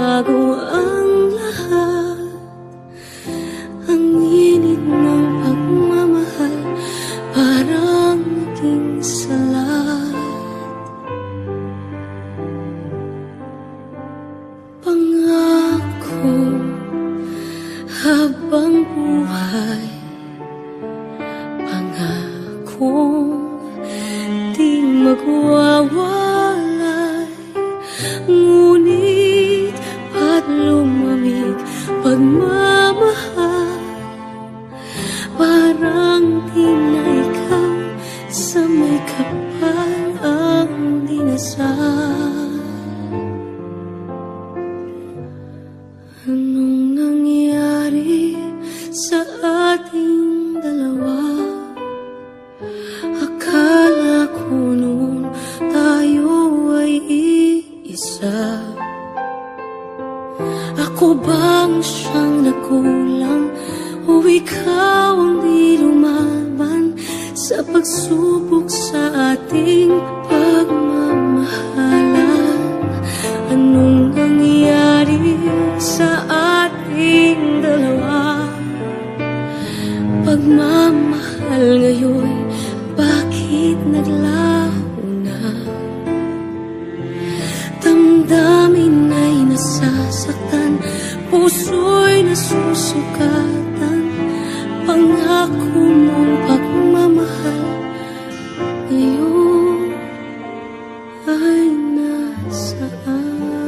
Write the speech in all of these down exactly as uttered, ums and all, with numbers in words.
bago ang lahat. Ang init ng pagmamahal parang naging salat. Pangako habang buhay, pangakong di magwawalay. Ngunit ba't lumamig pagmamahal? Parang di na ikaw sa may kapal ang dinasal. Anong nangyari sa ating dalawa? Akala ko noon tayo ay iisa. Ako bang siyang nakulang o ikaw ang di lumaban sa pagsubok sa ating pagmamahalan? Anong nangyari sa ating dalawa? Pagmamahal ngayon, bakit naglaho na? Damdamin ay nasasaktan, puso'y nasusukatan. Pangako mong pagmamahal ngayon ay nasaan?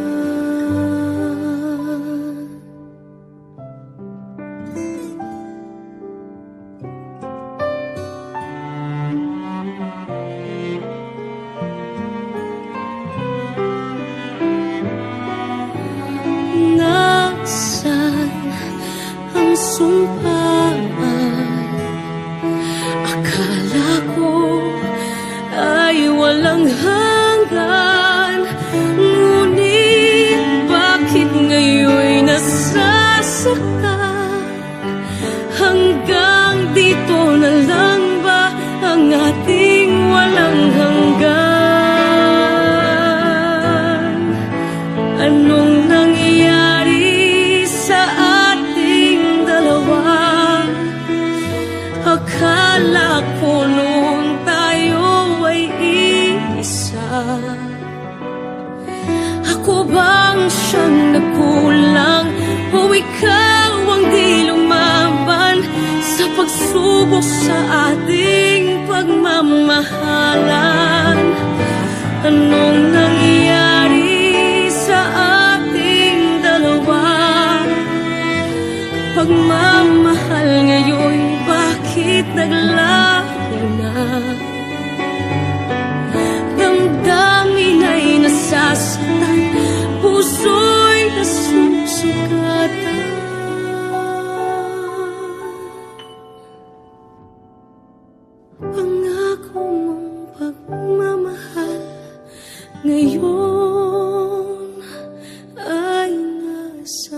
Nasaan ang sumpaan? Akala ko ay walang hanggan. Ngunit bakit ngayon nasasaktan? Hanggang dito na lang ba ang ating walang hanggan? Anong nangyari sa ating dalawa? Akala ko noon tayo ay iisa. Ako bang siyang nagkulang o ikaw ang di lumaban sa pagsubok sa ating pagmamahalan? Anong nangyari sa ating dalawa? Pagmamahal ngayon, bakit naglaho na? Damdamin ay nasasaktan, puso'y nasusugatan. Pangako mong pagmamahal ngayon ay nasa